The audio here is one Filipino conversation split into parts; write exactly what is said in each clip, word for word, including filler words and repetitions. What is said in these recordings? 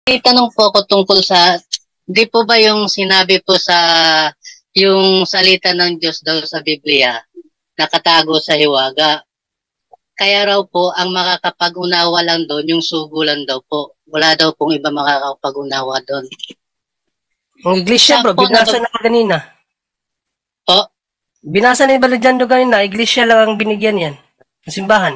May tanong po ako tungkol sa, di po ba yung sinabi po sa, yung salita ng Diyos daw sa Biblia, nakatago sa hiwaga. Kaya raw po, ang makakapag-unawa lang doon, yung sugo lang daw po. Wala daw pong iba makakapag-unawa doon. Ang iglesia, bro, Siya po binasa nabag- na kanina. Po, Binasa ni Baladyando kanina, iglesia lang ang binigyan yan. Ang simbahan.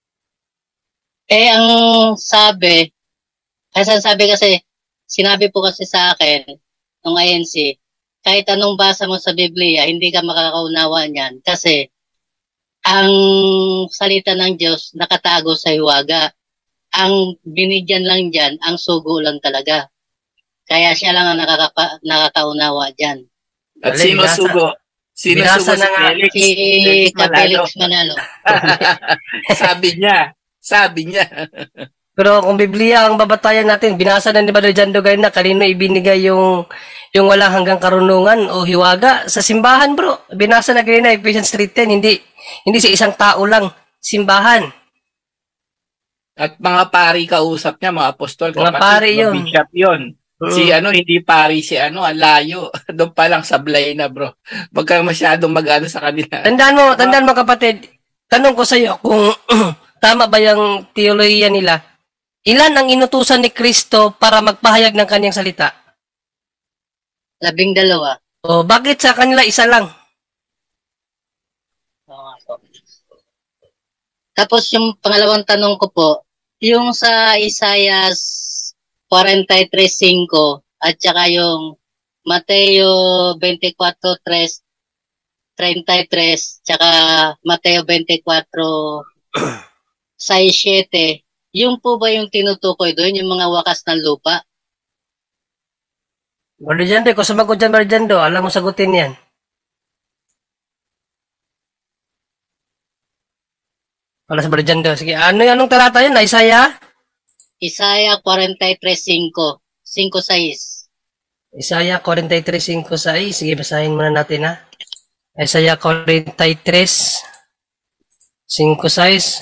eh ang sabi, kasi ang sabi kasi, sinabi po kasi sa akin, ng I N C, kahit anong basa mo sa Biblia, hindi ka makakaunawa niyan. Kasi, ang salita ng Diyos nakatago sa hiwaga. Ang binigyan lang dyan, ang sugo lang talaga. Kaya siya lang ang nakakapa, nakakaunawa dyan. At Dali, sino binasa. sugo? Sino Binasa sugo na si nga. Felix? Si Felix Kapelix Manalo. Manalo. Sabi niya. Sabi niya. Pero kung Biblia ang babatayan natin, binasa na ni Baladyando kanina, kanino ibinigay yung yung walang hanggang karunungan o hiwaga sa simbahan, bro. Binasa na kanina, Ephesians three ten, hindi hindi sa isang tao lang, simbahan. At mga pari kausap niya, mga apostol, Mga kapatid, pari mga yun. bishop yun. Mm. Si ano, hindi pari si ano, ang layo. Doon pa lang sablay na, bro. Huwag kang masyadong mag-ano sa kanila. Tandaan mo, tandaan mo kapatid, tanong ko sa iyo kung tama ba yung teolohiya nila. Ilan ang inutusan ni Kristo para magpahayag ng kanyang salita? Labing dalawa. O bakit sa kanila isa lang? Oo nga po. Tapos yung pangalawang tanong ko po, yung sa Isaiah forty-three five at saka yung Mateo twenty-four three, thirty-three, tsaka Mateo twenty-four six seven, yung po ba yung tinutukoy doon, yung mga wakas ng lupa? Baladyando, kung sumagot dyan, Baladyando, alam mo sagutin yan. Wala sa Baladyando. Sige, ano yung anong talata yun? Isaiah? Isaiah forty-three five, five six. Isaiah forty-three five six. Sige, basahin muna natin ha. Isaiah forty-three five six.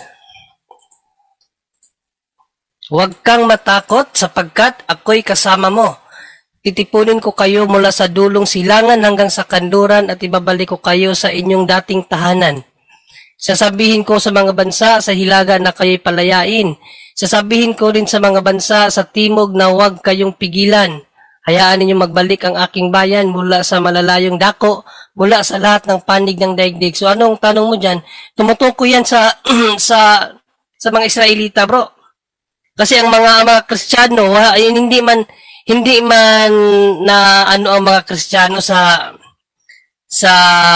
Huwag kang matakot sapagkat ako'y kasama mo. Titipunin ko kayo mula sa dulong silangan hanggang sa kanluran at ibabalik ko kayo sa inyong dating tahanan. Sasabihin ko sa mga bansa sa hilaga na kayo'y palayain. Sasabihin ko rin sa mga bansa sa timog na huwag kayong pigilan. Hayaan ninyong magbalik ang aking bayan mula sa malalayong dako, mula sa lahat ng panig ng daigdig. So anong tanong mo dyan? Tumutukoy yan sa sa sa mga Israelita, bro. Kasi ang mga mga Kristiyano, ha, ay hindi man hindi man na ano ang mga Kristiyano sa sa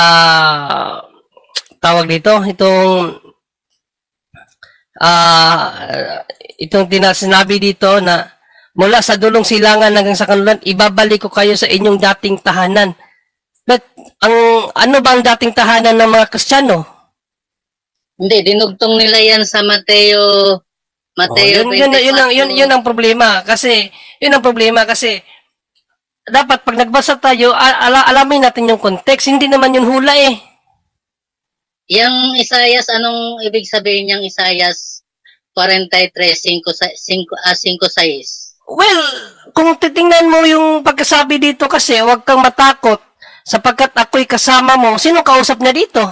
tawag dito, itong ah itong tinasinabi dito na mula sa dulong silangan hanggang sa kanluran, ibabalik ko kayo sa inyong dating tahanan. But ang ano ba ang dating tahanan ng mga Kristiyano? Hindi, dinugtong nila yan sa Mateo Oh, Mateo yun, yun, yun, ang, yun, yun ang problema kasi yun ang problema kasi dapat pag nagbasa tayo ala, alamin natin yung context, hindi naman yun hula eh. Yung Isaiah, anong ibig sabihin niyang Isaiah forty-three five six? Well, kung titingnan mo yung pagkasabi dito kasi huwag kang matakot sapagkat ako'y kasama mo, sino kausap niya dito?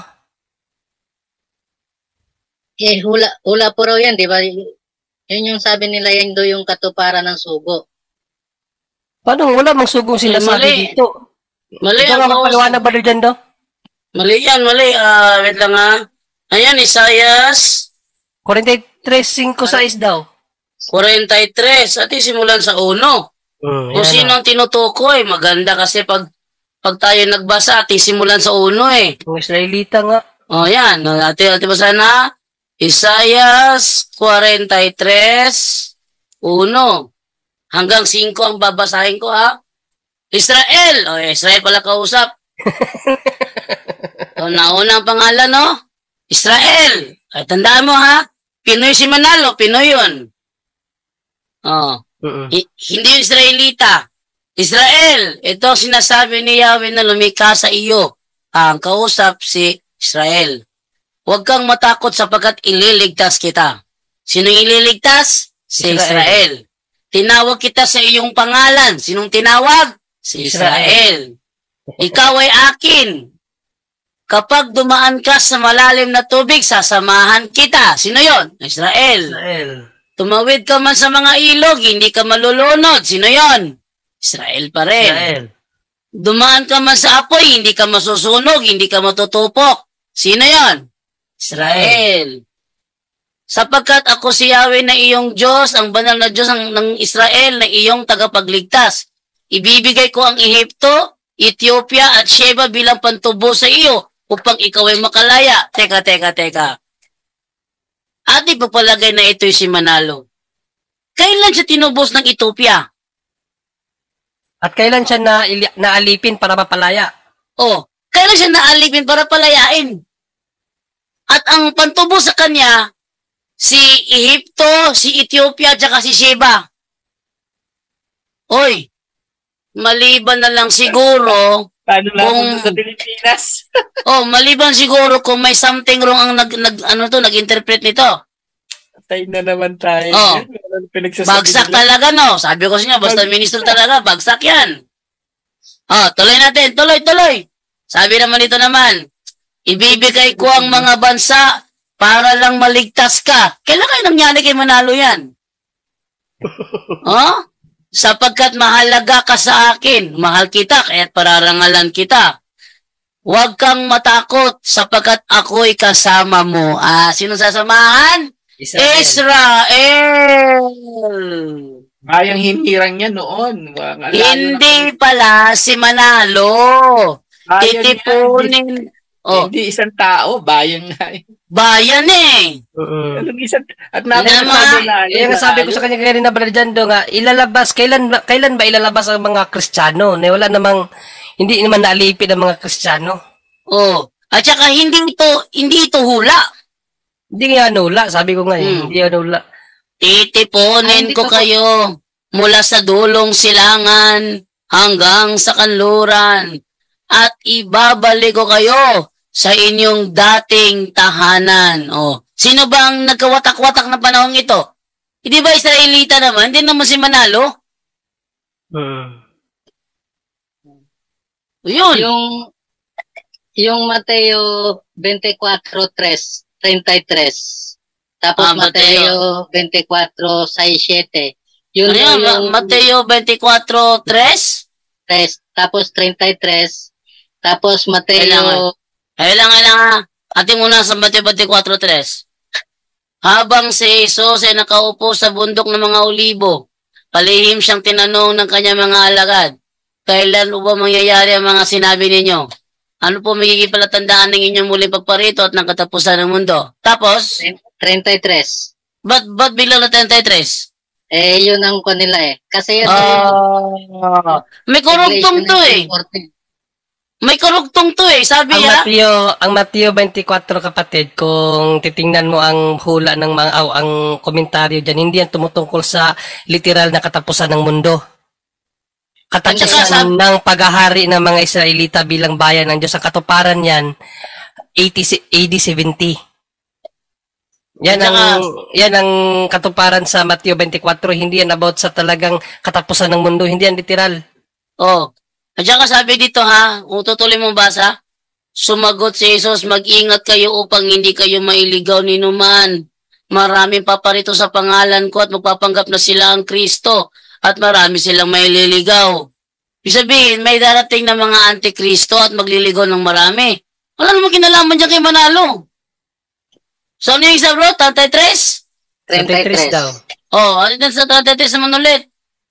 Eh, hula, hula po raw yan, di ba? Yun yung sabi nila, yan do yung katuparan ng sugo. Paano wala mang sugong sinasabi Mali. dito? Mali Ito nga ang magpaliwanag ba dyan do? Mali yan, mali. Ah, wait lang ha. Ayan, Isaiah forty-three five six daw. forty-three. At simulan sa uno. Hmm, Kung yan, sino ang tinutukoy, maganda kasi pag pag tayo nagbasa, at simulan sa uno eh. yung Israelita nga. O yan, ati ati basa na. Isaiah forty-three uno. Hanggang five ang babasahin ko ha. Israel. O, Israel pala kausap. So, nauna ang pangalan, no? Israel. Ay, tandaan mo, ha? Pinoy si Manalo. Pinoy yun. Oh. Mm-mm. Hi- hindi yung Israelita. Israel. Ito ang sinasabi ni Yahweh na lumikha sa iyo. Ang kausap si Israel. Huwag kang matakot sapagkat ililigtas kita. Sino ililigtas? Si Israel. Israel. Tinawag kita sa iyong pangalan. Sinong tinawag? Si Israel. Ikaw ay akin. Kapag dumaan ka sa malalim na tubig, sasamahan kita. Sino yon? Israel. Israel. Tumawid ka man sa mga ilog, hindi ka malulunod. Sino yon? Israel pa rin. Israel. Dumaan ka man sa apoy, hindi ka masusunog, hindi ka matutupok. Sino yon? Israel. Sapagkat ako si Yahweh na iyong Diyos, ang banal na Diyos ng, ng Israel na iyong tagapagligtas. Ibibigay ko ang Ehipto, Ethiopia at Sheba bilang pantubo sa iyo upang ikaw ay makalaya. Teka, teka, teka. At ipapalagay na ito'y si Manalo. Kailan siya tinubos ng Ethiopia? At kailan siya na naalipin para mapalaya? Oh, kailan siya naalipin para palayain? At ang pantubo sa kanya, si Ehipto, si Ethiopia, at saka si Sheba. Oy, maliban na lang siguro, Paano lang kung, kung sa Pilipinas? oh, maliban siguro kung may something wrong ang nag, nag ano to, nag-interpret nito. Patay na naman tayo. Oh. Pinagsasabi Bagsak nila. talaga, no? Sabi ko sa inyo, basta ministro talaga, bagsak yan. Oh, tuloy natin, tuloy, tuloy. Sabi naman ito naman, ibibigay ko ang mga bansa para lang maligtas ka. Kailan kayo nangyari kay Manalo yan? Oh? Sapagkat mahalaga ka sa akin, mahal kita, kaya't pararangalan kita. Huwag kang matakot, sapagkat ako'y kasama mo. Ah, sino sasamahan? Israel. Israel! Bayang hinirang niya noon. Mga lalo Hindi na- pala si Manalo. Bayan niya, Titipunin. Hindi, Oh, hindi isang tao, bayan nga. eh. bayan eh. Mm. Anong isang, at Naman. napakasabi Yan ang sabi ko sa kanya kanina, Brother Jando, nga, ilalabas, kailan, ba- kailan ba ilalabas ang mga Kristiyano? Na wala namang, hindi naman naalipin ang mga Kristiyano. Oh, at saka hindi ito, hindi ito hula. Hindi nga nula, sabi ko nga, eh, Hmm. hindi nga nula. Titipunin Ay, hindi ko pa po- kayo mula sa dulong silangan hanggang sa kanluran at ibabalik ko kayo sa inyong dating tahanan. Oh, sino ba ang nagkawatak-watak na panahon ito? Hindi ba Israelita naman? Hindi naman si Manalo? Mm. Yun. Yung yung Mateo twenty-four three, thirty-three. Tapos Ah, Mateo. Mateo twenty-four six, seven. Yun Ano yun? yung Mateo twenty-four tres? tres, tapos thirty-three. Tapos Mateo Kailangan. Kailangan kailangan. Ating muna sa Mateo twenty-four tres. Habang si Jesus ay nakaupo sa bundok ng mga olibo, palihim siyang tinanong ng kanyang mga alagad, kailan po ba mangyayari ang mga sinabi ninyo? Ano po magiging palatandaan ng inyong muling pagparito at ng katapusan ng mundo? Tapos, thirty-three. ba't, ba't bilang na thirty-three? Eh, yun ang kanila eh. Kasi yun Ah, may kurugtong to eh. May kurugtong to eh. Sabi Ang niya, Mateo, ang Mateo twenty-four, kapatid, kung titingnan mo ang hula ng mga, aw, ang komentaryo dyan, hindi yan tumutungkol sa literal na katapusan ng mundo. At saka Katapusan sab- ng paghahari ng mga Israelita bilang bayan ng Diyos. Ang katuparan yan, eighty A D seventy. Yan At ang, saka- yan ang katuparan sa Mateo twenty-four. Hindi yan about sa talagang katapusan ng mundo. Hindi yan literal. oh, at saka sabi dito ha, kung tutuloy mong basa, sumagot si Jesus, mag-ingat kayo upang hindi kayo mailigaw ni numan. Maraming paparito sa pangalan ko at magpapanggap na sila ang Kristo at marami silang maililigaw. Ibig sabihin, may darating na mga antikristo at magliligaw ng marami. Wala namang kinalaman dyan kay Manalo. So, ano yung isa bro? thirty-three? thirty-three daw. Oh, ano din sa thirty-three naman ulit?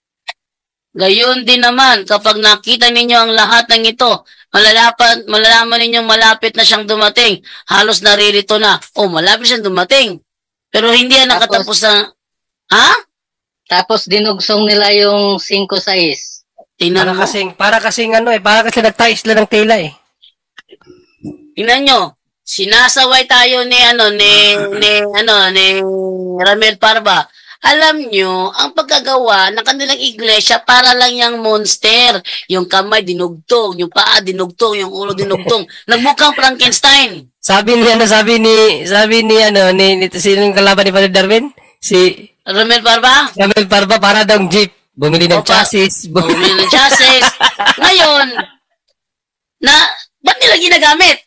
Gayon din naman, kapag nakita ninyo ang lahat ng ito, malalapan, malalaman ninyong malapit na siyang dumating. Halos naririto na. Oh, malapit siyang dumating. Pero hindi yan Tapos- nakatapos na... Ha? Tapos dinugsong nila yung five six. Tingnan Para mo. kasing, para kasing ano eh, para kasi nagtais lang ng tela eh. Tingnan nyo. Sinasaway tayo ni ano ni ni ano ni Ramel Parba. Alam nyo, ang pagkagawa ng kanilang iglesia para lang yung monster. Yung kamay dinugtong, yung paa dinugtong, yung ulo dinugtong. Nagmukhang Frankenstein. Sabi ni ano, sabi ni, sabi ni ano, ni, ni sino yung kalaban ni Father Darwin? si Romel Barba? Ramel Barba para daw jeep. Bumili ng Opa. chassis. Bu- Bumili ng chassis. Ngayon, na, ba't nila ginagamit?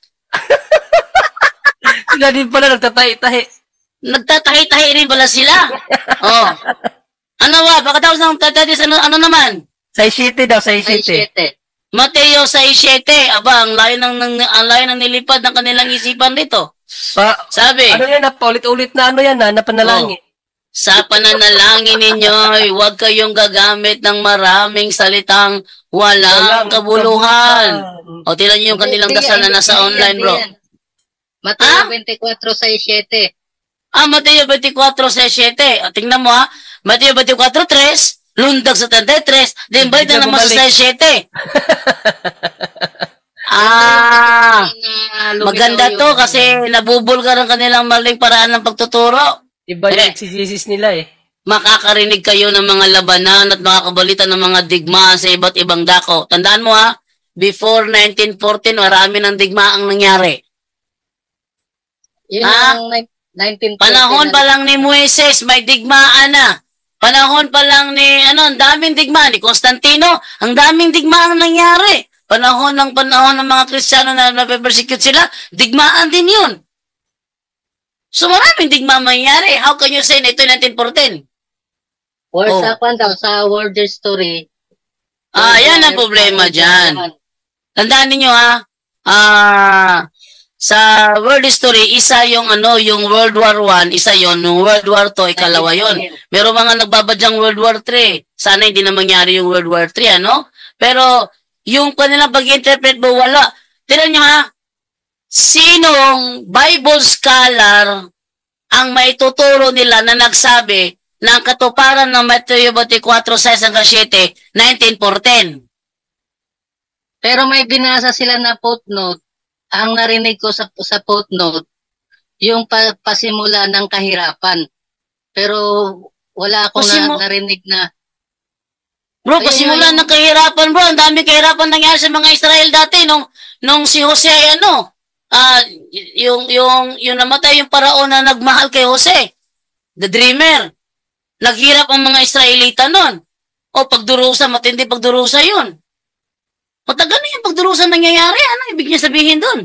Sila din pala nagtatahi-tahi. Nagtatahi-tahi rin pala sila. Oh. Ano ba? Pagkatapos ng tatadis, ano, ano naman? Sa Isite daw, sa Ay, Isite. siyete. Mateo seis siete. Aba, ang layo ng, ng, ang layo ng nilipad ng kanilang isipan dito. Pa, Sabi, ano yan, na paulit-ulit na ano yan, na, na panalangin. sa pananalangin ninyo, ay huwag kayong gagamit ng maraming salitang walang kabuluhan. O, tinan niyo yung kanilang Hindi, dasal na hindi, nasa hindi, online, hindi bro. yan. Mateo Ah? twenty-four, seis, siete. Ah, Mateo twenty-four seis siete. O, tingnan mo ha. Mateo twenty-four three, lundag sa thirty-three, then balik na Bigla naman sa bumalik. seis siete. Ah, Na lumitaw maganda yung- to kasi nabubulgar ang kanilang maling paraan ng pagtuturo. Iba yung Eh. exegesis nila eh. Makakarinig kayo ng mga labanan at makakabalita ng mga digmaan sa iba't ibang dako. Tandaan mo ha, before nineteen fourteen, marami ng digmaang nangyari. Yun Ah? yung nine- nineteen fourteen Panahon na- pa lang ni Moises, may digmaan na. Panahon pa lang ni, ano, ang daming digmaan. Ni Constantino, ang daming digmaan nangyari. Panahon ng panahon ng mga Kristiyano na nape-persecute sila, digmaan din yun. So maraming digmaan mangyari. How can you say na ito nineteen fourteen? Or Oh. sa kwan daw, sa World Story. Ah, yan ang problema dyan. Tandaan ninyo ha, ah, sa world history, isa yung ano, yung World War One, isa yon, yung World War Two, ikalawa yon. Meron mga nagbabadyang World War Three. Sana hindi na mangyari yung World War Three, ano? Pero, yung kanilang pag-interpret mo, wala. Tignan nyo ha, sinong Bible scholar ang maituturo nila na nagsabi na ang katuparan ng Mateo twenty-four six hanggang siete, nineteen fourteen? Pero may binasa sila na footnote. Ang narinig ko sa, sa footnote, yung pa, pasimula ng kahirapan. Pero wala akong Pasimu- na, narinig na. Bro, Ayun, pasimulan ayun. ng kahirapan, bro. Ang dami kahirapan nangyari sa mga Israel dati nung nung si Jose ay ano, ah y- yung yung yung namatay yung paraon na nagmahal kay Jose, the dreamer. Naghirap ang mga Israelita noon. O pagdurusa, matindi pagdurusa 'yun. Matagal na yung pagdurusa nangyayari. Ano ibig niya sabihin doon?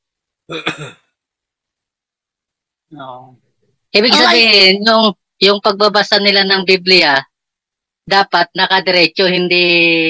No. Ibig Ay. sabihin, yung, yung pagbabasa nila ng Biblia, dapat nakadiretso, hindi...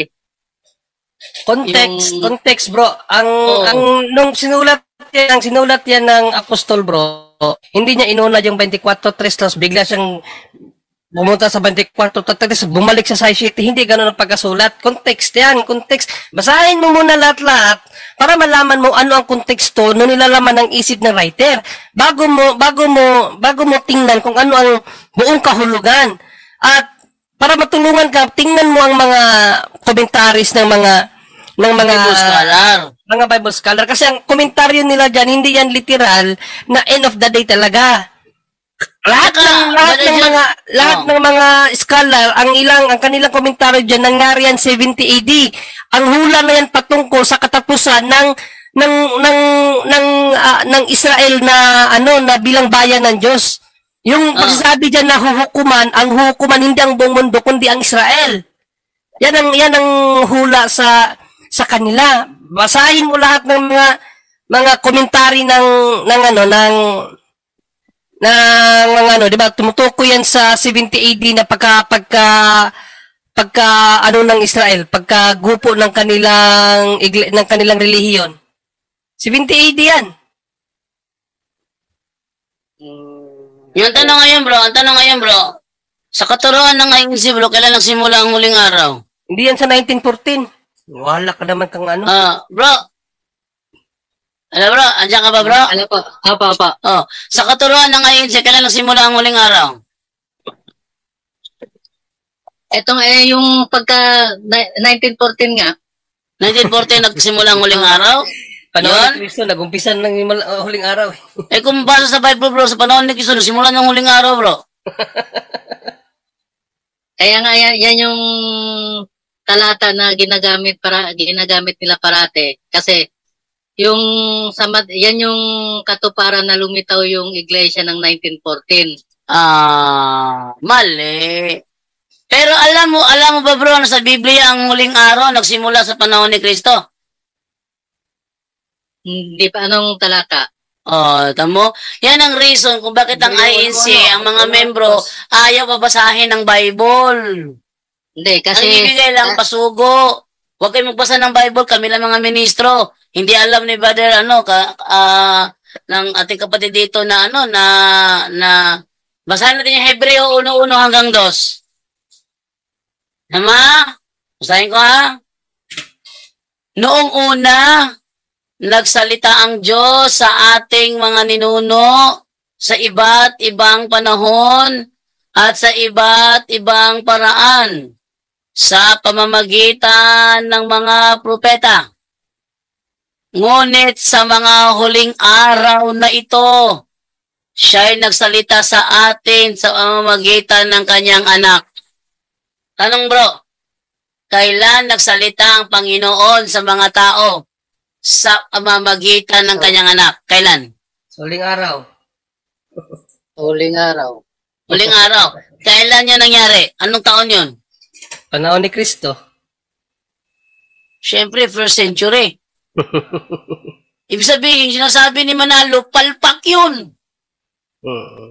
Context, Yung- context bro. Ang Oo. ang nung sinulat yan, ang sinulat yan ng apostol bro, hindi niya inuna yung twenty-four tres tapos bigla siyang bumunta sa twenty-four tres, bumalik sa Sai City. Hindi ganun ang pagkasulat. Context yan, context. Basahin mo muna lahat-lahat para malaman mo ano ang konteksto no nilalaman ng isip ng writer. Bago mo bago mo bago mo tingnan kung ano ang buong kahulugan. At para matulungan ka, tingnan mo ang mga commentaries ng mga ng mga Bible scholar. mga Bible scholar kasi ang komentaryo nila diyan hindi yan literal na end of the day talaga. Lahat Saka, ng lahat Brother ng John- mga lahat Oh. ng mga scholar ang ilang ang kanilang komentaryo diyan nangyari yan seventy A D. Ang hula na yan patungkol sa katapusan ng ng ng ng ah, ng Israel na ano na bilang bayan ng Diyos. Yung Ah. pagsasabi diyan na huhukuman, ang hukuman hindi ang buong mundo kundi ang Israel. Yan ang yan ang hula sa sa kanila. Basahin mo lahat ng mga mga komentary ng ng ano ng ng mga ano, 'di ba? Tumutukoy yan sa seventy A D na pagka pagka pagka ano ng Israel, pagka gupo ng kanilang igle, ng kanilang relihiyon. seventy A D yan. Yung tanong ngayon, bro, ang tanong ngayon, bro, sa katuruan ng I N C, bro, kailan nagsimula ang huling araw? Hindi yan sa nineteen fourteen. Wala ka naman kang ano. Ah, bro. Ano, bro? Andiyan ka ba, bro? Ano po? Apa, apa. Oh, sa katuruan ng I N C, kailan nagsimula ang huling araw? Ito nga eh, yung pagka ni- nineteen fourteen nga, nineteen fourteen nagsimula ang huling araw? Panahon Yun? ni Kristo, nagumpisan ng himal- uh, huling araw. Eh kung basa sa Bible, bro, sa panahon ni Kristo, nagsimula ng huling araw, bro. kaya nga yan, yan yung talata na ginagamit para ginagamit nila parate kasi yung sa mat- yan yung katuparan na lumitaw yung iglesia ng nineteen fourteen. ah, mali. Pero alam mo, alam mo ba bro, na sa Biblia ang muling araw nagsimula sa panahon ni Kristo? Hindi pa anong talata. Oh, tamo? Yan ang reason kung bakit ang I N C, ang mga membro, ayaw babasahin ng Bible. Hindi, Ang kasi... ibigay lang pasugo. Huwag kayo magbasa ng Bible, kami lang mga ministro. Hindi alam ni Brother, ano, ka, ah, ng ating kapatid dito na, ano, na, na, basahin natin yung Hebreo one one hanggang two. Tama? Basahin ko ha. Noong una, nagsalita ang Diyos sa ating mga ninuno sa iba't ibang panahon at sa iba't ibang paraan sa pamamagitan ng mga propeta. Ngunit sa mga huling araw na ito, siya'y nagsalita sa atin sa pamamagitan ng kanyang anak. Tanong bro, kailan nagsalita ang Panginoon sa mga tao sa pamamagitan ng kanyang anak? Kailan? Huling araw. Huling araw. Huling araw. Kailan yan nangyari? Anong taon yun? Panahon ni Kristo. Siyempre, first century. Ibig sabihin, sinasabi ni Manalo, palpak yun. Mm.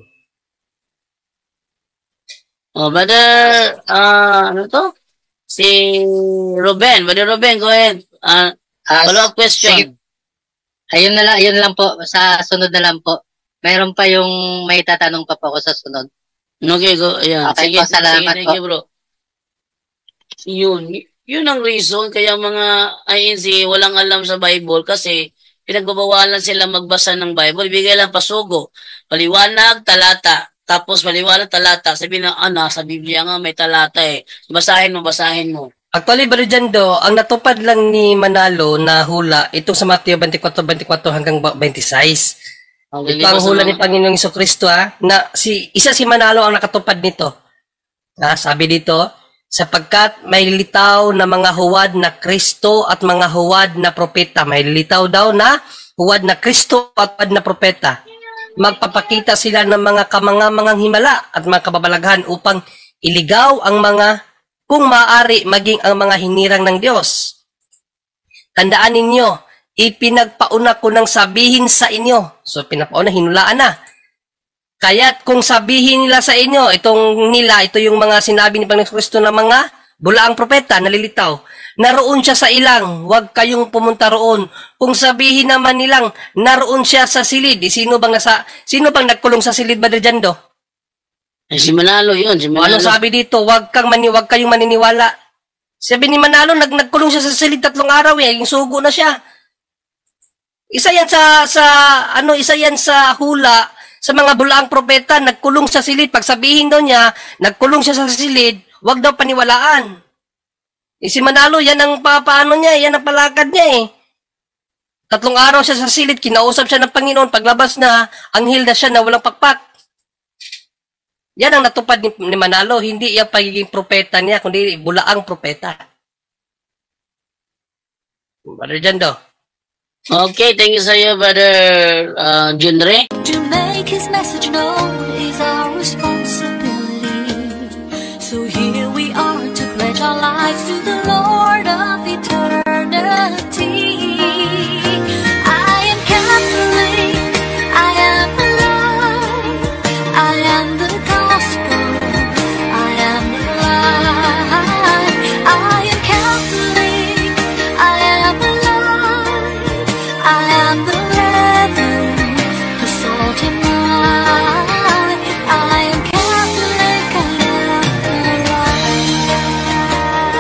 Oh, brother, ah, ano to? Si Ruben. Brother Ruben, go ahead. Ah, Ah, follow-up question. sige. Ayun na lang, ayun lang po. Sa sunod na lang po. Mayroon pa yung may tatanong pa po ako sa sunod. Okay, go. Ayan. Okay sige, po, salamat sige, thank po. you, bro. Yun. Y- Yun ang reason kaya mga I N C walang alam sa Bible kasi pinagbabawalan sila magbasa ng Bible. Ibigay lang pasugo. Paliwanag, talata. Tapos paliwanag, talata. Sabi na, ah, nasa Biblia nga may talata eh. Basahin mo, basahin mo. Actually, Brother Jando, ang natupad lang ni Manalo na hula, itong sa Mateo twenty-four twenty-four hanggang twenty-six. Ang Ito ang hula ni Panginoong Jesucristo, ha, na si, isa si Manalo ang nakatupad nito. Ha, sabi dito, sapagkat may lilitaw na mga huwad na Kristo at mga huwad na propeta. May lilitaw daw na huwad na Kristo at huwad na propeta. Magpapakita sila ng mga kamangamangang himala at mga kababalaghan upang iligaw ang mga, kung maaari, maging ang mga hinirang ng Diyos. Tandaan ninyo, ipinagpauna ko ng sabihin sa inyo. So, pinapauna, hinulaan na. Kaya't kung sabihin nila sa inyo, itong nila, ito yung mga sinabi ni Panginoon Kristo na mga bulaang propeta, nalilitaw. Naroon siya sa ilang, huwag kayong pumunta roon. Kung sabihin naman nilang, naroon siya sa silid, eh, sino bang nasa, sino bang nagkulong sa silid, Brother Jando? Eh, si Manalo yun. Si O, Manalo. anong sabi dito? Huwag kang mani, huwag kayong maniniwala. Sabi ni Manalo, nag nagkulong siya sa silid tatlong araw eh, yung sugo na siya. Isa yan sa, sa, ano, isa yan sa hula, sa mga bulaang propeta, nagkulong sa silid. Pag sabihin daw niya, nagkulong siya sa silid, huwag daw paniwalaan. Eh, si Manalo, yan ang papaano niya, yan ang palakad niya eh. Tatlong araw siya sa silid, kinausap siya ng Panginoon, paglabas na, anghel na siya na walang pakpak. Yan ang natupad ni, ni Manalo, hindi yung pagiging propeta niya, kundi bulaang propeta. Brother Jando. Okay, thank you sa iyo, Brother uh, Junre. To make his message known is our responsibility. So here we are to pledge our lives to the Lord of